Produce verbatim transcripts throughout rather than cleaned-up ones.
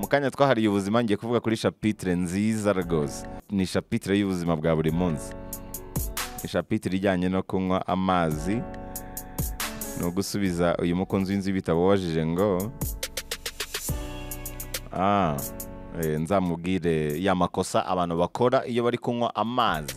mukanya twahariye ubuzima ngiye kuvuga kuri chapitre nziza rwose. Ni chapitre y'ubuzima bwa buri munsi. Ni chapitre ijyanye no kunywa amazi. No gusubiza uyu mukunzi w'inzu y'ibitabo wajije ngo ah e, nzamubwire ya makosa abantu bakora iyo bari kunywa amazi.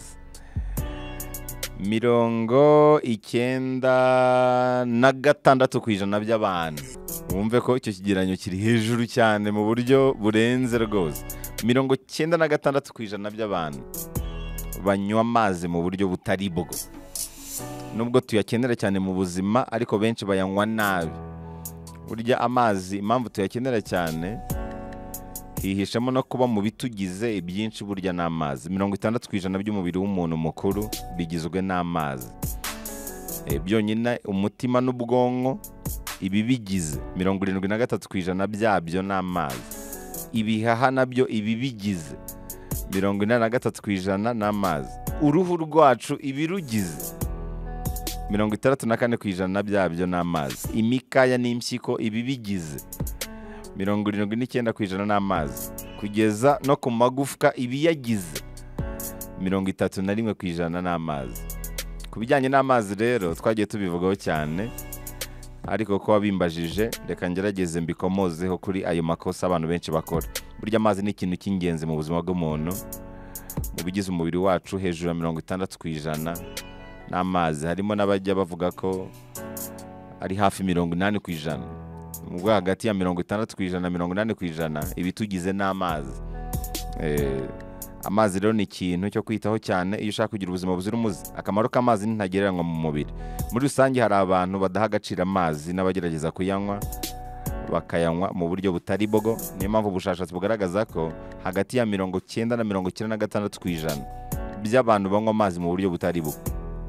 Mirongo icyenda na gatandatu ku ijana by'abantu, wumve ko icyo kigeranyo kiri hejuru cyane mu buryo burenze rwose. Mirongo icyenda na gatandatu ku ijana by'abantu banywa amazi mu buryo butari bwo. Nubwo tuyakenera cyane mu buzima ariko benshi bayanywa nabi. Burya amazi impamvu tuyakenera cyane hihishamo no kuba mu bitugize ibyinshi burya n'amazi. Mirongo itandatu ku ijana by'umubiri w'umuntu mukuru bigizwe n'amazi. E, byonyine umutima n'ubwonko ibi bigize mirongo irindwi na gatatu ku ijana byabyo n'amazi. Ibihaha nabyo ibi bigize mirongo ine na gatatu ku ijana n'amazi. Uruhu rwacu ibirugize mirongo itandatu na kane ku ijana byabyo n'amazi. Imikaya n'impyiko ibi bigize mirongo irindwi n'icyenda ku ijana n'amazi. Kugeza no ku magufwa ibiyagize mirongo itatu na rimwe ku ijana n'amazi. Ku bijyanye n'amazi rero twagiye tubivugaho cyane, ariko ko wabimbajije reka ngerageze mbikomozeho kuri ayo makosa abantu benshi bakora. Burya amazi ni ikintu cy'ingenzi mu buzima bw'umuntu. Mu bigize umubiri wacu hejuru ya mirongo itandatu ku ijana n'amazi. Harimo n'abajya bavuga ko ari hafi mirongo inani ku ijana. Ubwo hagati ya mirongo itandatu ku ijana na mirongo inani ku ijana ibitugize n'amazi. Eh, amazi rero ni ikintu cyo kwitaho cyane iyo ushaka kugira ubuzima buzira umuze. Akamaro k'amazi ntagereranywa mu mubiri. Muri rusange hari abantu badaha agaciro amazi n'abagerageza kuyanywa bakayanywa mu buryo butari bwo. Niyo mpamvu ubushakashatsi bugaragaza ko hagati ya mirongo icyenda na mirongo icyenda na gatandatu ku ijana by'abantu banywa amazi mu buryo butari bwo.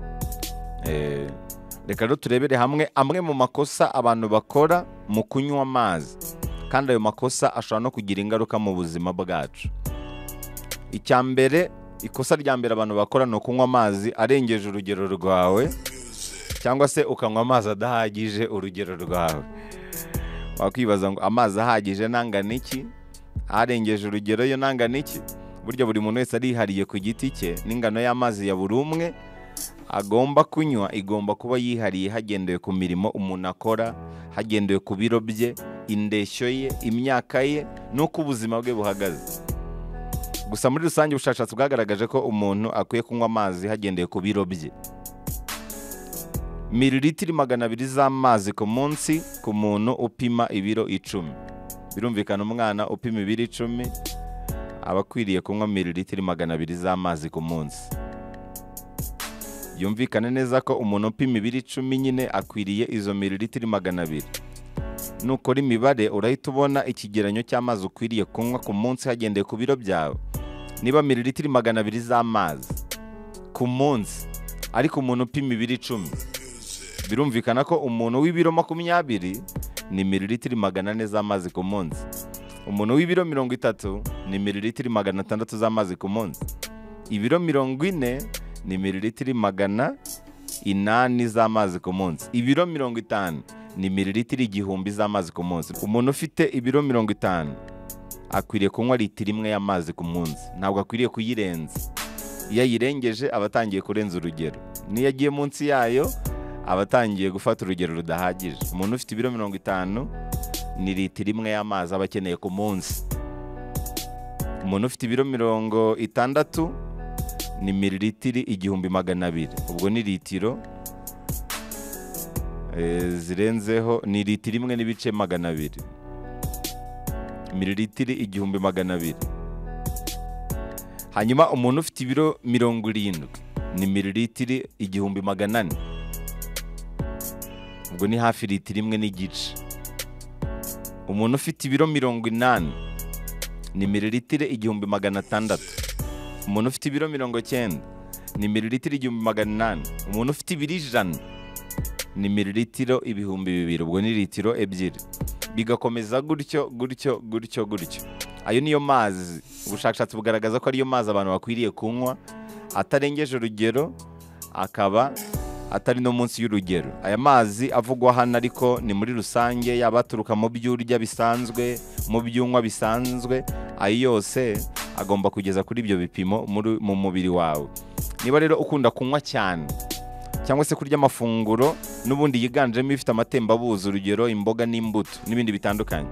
Eh, reka rero turebere hamwe amwe mu makosa abantu bakora mu kunywa amazi, kandi ayo makosa ashobora no kugira ingaruka mu buzima bwacu. Icya mbere, ikosa rya mbere abantu bakora ni ukunywa amazi arengeje urugero rwawe, cyangwa se ukanywa amazi adahagije urugero rwawe. Wakwibaza ngo amazi ahagije nangana iki? Arengeje urugero yo nangana iki? Burya buri muntu wese arihariye ku giti cye, n'ingano y'amazi ya buri umwe agomba kunywa igomba kuba yihariye hagendewe ku mirimo umuntu akora, hagendewe ku biro bye, indeshyo ye, imyaka ye, n'uko ubuzima bwe buhagaze. Gusa muri rusange ubushakashatsi bwagaragaje ko umuntu akwiye kunywa amazi hagendewe ku biro bye. Mililitiri magana abiri z'amazi ku munsi ku muntu upima ibiro icumi. Birumvikana umwana upima ibiro icumi aba akwiriye kunywa mililitiri magana abiri z'amazi ku munsi. Yumvikane neza ko umuntu upima ibiro icumi nyine akwiriye izo mililitiri magana abiri. Nukora imibare urahita ubona ikigeranyo cy'amazi ukwiriye kunywa ku munsi hagendeye ku biro byawe. Niba mililitiri magana abiri z'amazi ku munsi ariko umuntu upima ibiro icumi, birumvikana ko umuntu w'ibiro makumyabiri ni mililitiri magana ane z'amazi ku munsi. Umuntu w'ibiro mirongo itatu ni mililitiri magana atandatu z'amazi ku munsi. Ibiro mirongo ine ni mililitiri magana inani z'amazi ku munsi. Ibiro mirongo itanu ni mililitiri igihumbi z'amazi ku munsi. Umuntu ufite ibiro mirongo itanu akwiriye kunywa litiro imwe y'amazi ku munsi, ntabwo akwiriye kuyirenza. Iyo ayirengeje aba atangiye kurenza urugero. Niyo agiye munsi yayo aba atangiye gufata urugero rudahagije. Umuntu ufite ibiro mirongo itanu ni litiro imwe y'amazi aba akeneye ku munsi. Umuntu ufite ibiro mirongo itandatu ni mililitiri igihumbi magana abiri. Ubwo ni litiro e, zirenzeho ni litiro imwe n'ibice magana abiri. Mililitiri igihumbi magana abiri. Hanyuma umuntu ufite ibiro mirongo irindwi ni mililitiri igihumbi magana ane. Ubwo ni hafi litiro imwe n'igice. Umuntu ufite ibiro mirongo inani ni mililitiri igihumbi magana atandatu. Umuntu ufite ibiro mirongo cyenda ni mililitiro igihumbi magana inani. Umuntu ufite ibiro ijana ni mililitiro ibihumbi bibiri. Ubwo ni litiro ebyiri. Bigakomeza gutyo gutyo gutyo gutyo. Ayo niyo mazi ubushakashatsi bugaragaza ko ariyo mazi abantu bakwiriye kunywa atarengeje urugero, akaba atari no munsi y'urugero. Aya mazi avugwa hano ariko ni muri rusange, yaba aturuka mu by'urya bisanzwe, mu byunywa bisanzwe, ayo yose agomba kugeza kuri ibyo bipimo mu mubiri wawe. Niba rero ukunda kunywa cyane cyangwa se kurya amafunguro n'ubundi yiganjemo ifite amatembabuzi, urugero imboga n'imbuto n'ibindi bitandukanye,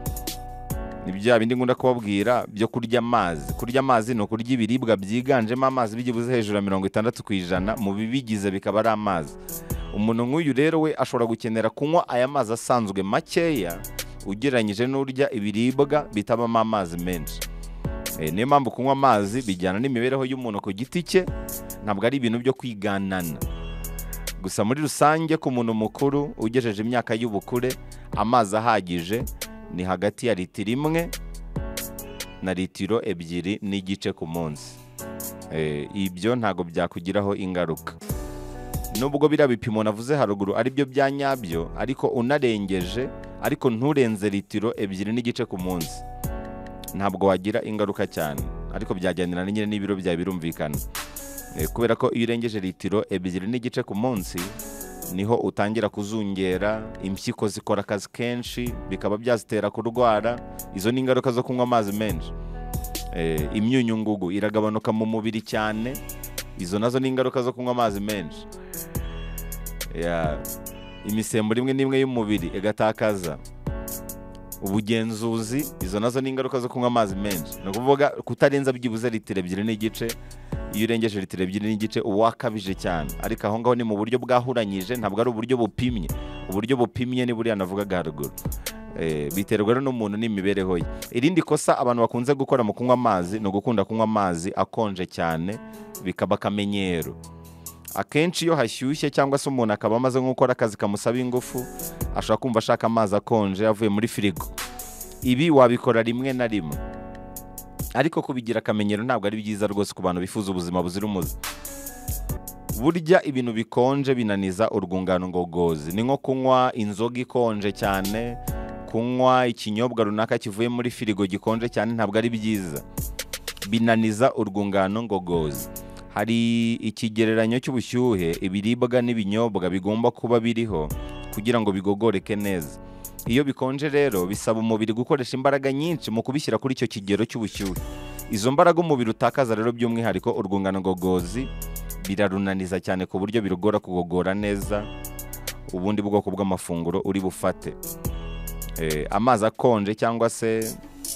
ni bya bindi ngunda kubabwira byo kurya amazi. Kurya amazi ni ukurya ibiribwa byiganjemo amazi bigibuze hejuru ya mirongo itandatu ku ijana mu bibigize bikaba ari amazi. Umuntu nk'uyu rero we ashobora gukenera kunywa aya mazi asanzwe makeya ugereranyije n'urya ibiribwa bitabamo amazi menshi. E, niyo mpamvu kunywa amazi bijyana n'imibereho y'umuntu ku giti cye, ntabwo ari ibintu byo kwiganana. Gusa muri rusange ku muntu mukuru ugejeje imyaka y'ubukure, amazi ahagije ni hagati ya litiro imwe na litiro ebyiri n'igice ku munsi. E, ibyo ntago byakugiraho ingaruka. Nubwo biriya bipimo navuze haruguru ari byo bya nyabyo, ariko unarengeje ariko nturenze litiro ebyiri n'igice ku munsi, ntabwo wagira ingaruka cyane, ariko byajyanira nyine n'ibiro byawe birumvikana. E, kubera ko iyo urengeje litiro ebyiri n'igice ku munsi niho utangira kuzungera, impyiko zikora akazi kenshi bikaba byazitera kurwara. Izo ni ingaruka zo kunywa amazi menshi. E, imyunyu ngugu iragabanuka mu mubiri cyane, izo nazo ni ingaruka zo kunywa amazi menshi. Ya, imisemburo imwe n'imwe y'umubiri igatakaza ubugenzuzi, izo nazo ni ingaruka zo kunywa amazi menshi. Ni ukuvuga kutarenza byibuze litiro ebyiri n'igice. Iyo urengeje litiro ebyiri n'igice uba wakabije cyane, ariko aho ngaho ni mu buryo bwahuranyije, ntabwo ari uburyo bupimye. Uburyo bupimye ni buriya navugaga haruguru. E, biterwa rero n'umuntu n'imibereho ye. Irindi kosa abantu bakunze gukora mu kunywa amazi ni ugukunda kunywa amazi akonje cyane, bikaba akamenyero. Akenshi iyo hashyushye cyangwa se umuntu akaba amaze nko gukora akazi kamusaba ingufu, ashobora kumva ashaka amazi akonje avuye muri firigo. Ibi wabikora rimwe na rimwe, ariko kubigira akamenyero ntabwo ari byiza rwose ku bantu bifuza ubuzima buzira umuze. Burya ibintu bikonje binaniza urwungano ngogozi. Ni nko kunywa inzoga ikonje cyane, kunywa ikinyobwa runaka kivuye muri firigo gikonje cyane, ntabwo ari byiza, binaniza urwungano ngogozi. Hari ikigereranyo cy'ubushyuhe ibiribwa n'ibinyobwa bigomba kuba biriho kugira ngo bigogoreke neza. Iyo bikonje rero bisaba umubiri gukoresha imbaraga nyinshi mu kubishyira kuri icyo kigero cy'ubushyuhe. Izo mbaraga umubiri utakaza rero by'umwihariko urwungano ngogozi birarunaniza cyane ku buryo birugora kugogora neza ubundi bwoko bw'amafunguro uri bufate. E, amazi akonje cyangwa se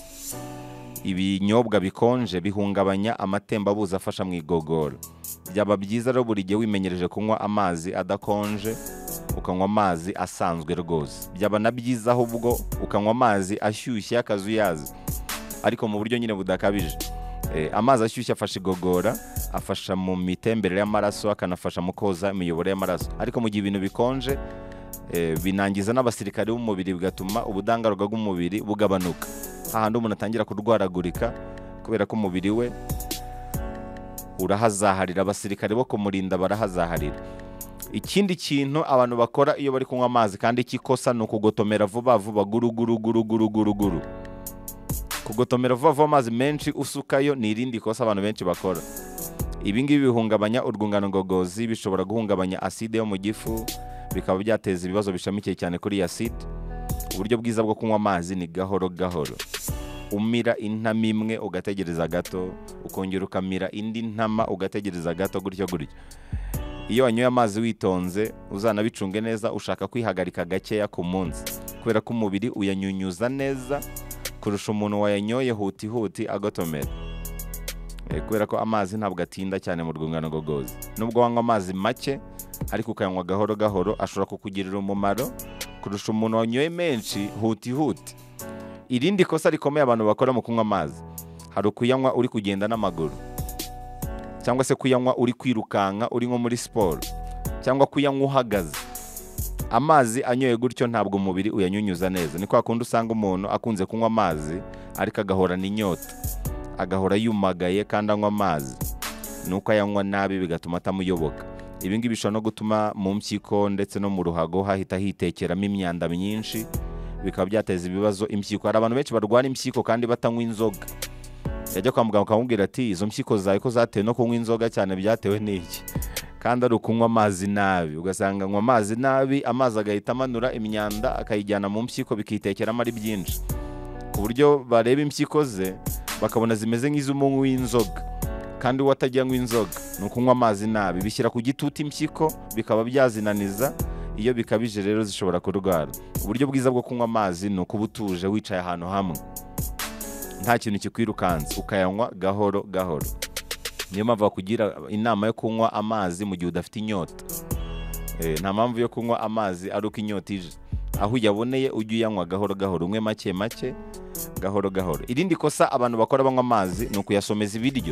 ibinyobwa bikonje bihungabanya amatembabuzi afasha mu igogora. Byaba byiza rero buri gihe wimenyereje kunywa amazi adakonje, ukanywa amazi asanzwe rwose. Byaba na byiza ahubwo ukanywa amazi ashyushye akazuyazi, ariko mu buryo nyine budakabije. E, amazi ashyushye afasha igogora, afasha mu mitemberere y'amaraso, akanafasha mu koza imiyoboro y'amaraso. Ariko mu gihe ibintu bikonje, e, binangiza n'abasirikare b'umubiri, bigatuma ubudahangarwa bw'umubiri bugabanuka. Hahandi umuntu atangira kurwaragurika kubera ko umubiri we urahazaharira, abasirikare bo kumurinda barahazaharira. Ikindi kintu abantu bakora iyo bari kunywa amazi kandi kikosa ni ukugotomera vuba vuba, guru guru guru guru guru guru. Kugotomera vuba vuba amazi menshi usukayo ni irindi kosa abantu benshi bakora. Ibi ngibi bihungabanya urwungano ngogozi, bishobora guhungabanya aside yo mu gifu, bikaba byateza ibibazo bishamikiye cyane kuri aside. Uburyo bwiza bwo kunywa amazi ni gahoro gahoro. Umira intama imwe ugategereza gato, ukongera ukamira indi ntama ugategereza gato, gutyo gutyo. Iyo wanyoye amazi witonze uzanabicunge neza, ushaka kwihagarika gakeya ku munsi, kubera ko umubiri uyanyunyuza neza kurusha umuntu wayanyoye huti huti agotomera. E, kubera ko amazi ntabwo atinda cyane mu rwungano ngogozi. Nubwo wanywa amazi make ariko ukayanywa gahoro gahoro, ashobora kukugirira umumaro kurusha umuntu wanyoye menshi huti huti. Irindi kosa rikomeye abantu bakora mu kunywa amazi, hari ukuyanywa uri kugenda n'amaguru, cyangwa se kuyanywa uri kwirukanka uri nko muri siporo, cyangwa kuyanywa uhagaze. Amazi anyoye gutyo ntabwo umubiri uyanyunyuza neza. Ni kwa kundi usanga umuntu akunze kunywa amazi ariko agahorana inyota, agahora yumagaye kandi anywa amazi, nuko ayanywa nabi bigatuma atamuyoboka. Ibi ngibi bishobora no gutuma mu mpyiko ndetse no mu ruhago hahita hitekeramo imyanda myinshi, bikaba byateza ibibazo impyiko. Hari abantu benshi barwara impyiko kandi batanywa inzoga. Yajya kwa muganga akamubwira ati izo mpyiko zawe ko zatewe no kunywa inzoga cyane byatewe n'iki? kandi ari ukunywa amazi nabi, ugasanga anywa amazi nabi, amazi agahita amanura imyanda akayijyana mu mpyiko bikitekeramo ari byinshi, ku buryo bareba impyiko ze bakabona zimeze nk'iz'umunywi w'inzoga, kandi uwo atajya anywa inzoga ni ukunywa amazi nabi, bishyira ku gitutu impyiko bikaba byazinaniza, iyo bikabije rero zishobora kurwara. Uburyo bwiza bwo kunywa amazi ni ukuba utuje wicaye ahantu hamwe, nta kintu kikwirukansa, ukayanywa gahoro gahoro. Niyo mpamvu bakugira inama yo kunywa amazi mu gihe udafite inyota. Eh, nta mpamvu yo kunywa amazi ari uko inyota ije, aho uyaboneye ujye uyanywa gahoro gahoro, umwe make make gahoro gahoro. Irindi kosa abantu bakora banywa amazi ni ukuyasomeza ibiryo.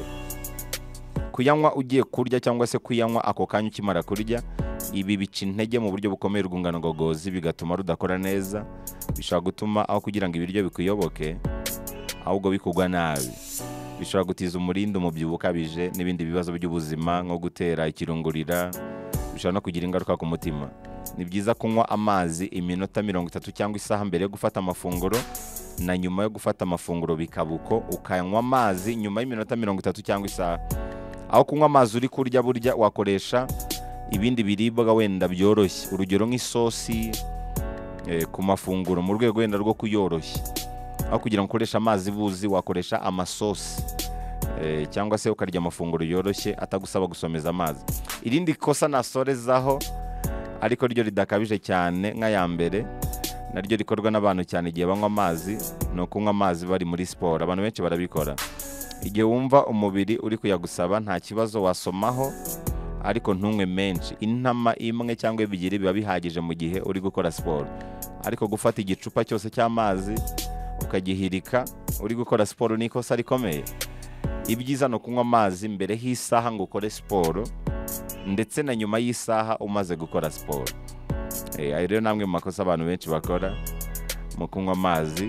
Kuyanywa ugiye kurya cyangwa se kuyanywa ako kanya ukimara kurya, ibi bica intege mu buryo bukomeye urwungano ngogozi, bigatuma rudakora neza, bishobora gutuma aho kugira ngo ibiryo bikuyoboke ahubwo bikugwa nabi, bishobora gutiza umurindi, umubyibuho ukabije n'ibindi bibazo by'ubuzima nko gutera ikirungurira, bishobora no kugira ingaruka ku mutima. Ni byiza kunywa amazi iminota mirongo itatu cyangwa isaha mbere yo gufata amafunguro, na nyuma yo gufata amafunguro bikabuko ukanywa amazi nyuma y'iminota mirongo itatu cyangwa isaha. Aho kunywa amazi uri kurya burya wakoresha ibindi biribwa wenda byoroshye, urugero nk'isosi eh, ku mafunguro mu rwego wenda rwo kuyoroshya. Aho kugira ngo ukoresha amazi buzi wakoresha amasosi eh, cyangwa se ukarya amafunguro yoroshye atagusaba gusomeza amazi. Irindi kosa nasorezaho ariko ryo ridakabije cyane nk'aya mbere, naryo rikorwa n'abantu cyane igihe banywa amazi, ni ukunywa amazi bari muri siporo. Abantu benshi barabikora. Igihe wumva umubiri uri kuyagusaba nta kibazo wasomaho, ariko ntunywe menshi. Intama imwe cyangwa ebyiri biba bihagije mu gihe uri gukora siporo, ariko gufata igicupa cyose cy'amazi ukagihirika uri gukora siporo ni ikosa rikomeye. Ibyiza ni ukunywa amazi mbere y'isaha ngo ukore siporo, ndetse na nyuma y'isaha umaze gukora siporo. Eh, ayo rero namwe mu makosa abantu benshi bakora mu kunywa amazi.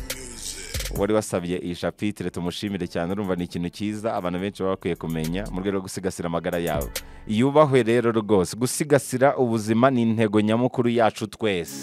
Wari wasabye iyi chapitre tumushimire cyane, urumva ni ikintu cyiza abantu benshi baba bakwiye kumenya mu rwego rwo gusigasira amagara yawe. Yubahwe rero rwose, gusigasira ubuzima ni intego nyamukuru yacu twese.